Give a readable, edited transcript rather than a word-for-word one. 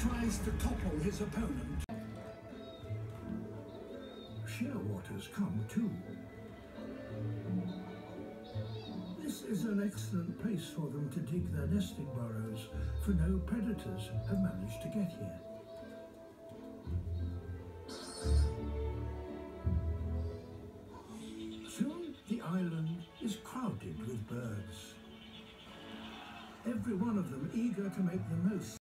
tries to topple his opponent. Shearwaters come too. This is an excellent place for them to dig their nesting burrows, for no predators have managed to get here. Soon the island is crowded with birds. Every one of them eager to make the most